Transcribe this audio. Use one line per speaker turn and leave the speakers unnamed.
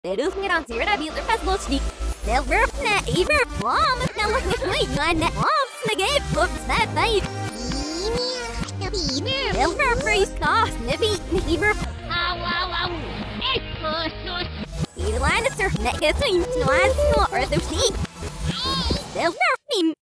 내르스랑 지르라비를 패스로치 넬버프네 이버 웜 넬러스네 이간네 웜 스네게 봅사다이 넬버 프리스카 스네비 이버 아와와우 이라이너스 네게스인 트완스노 어드시 넬버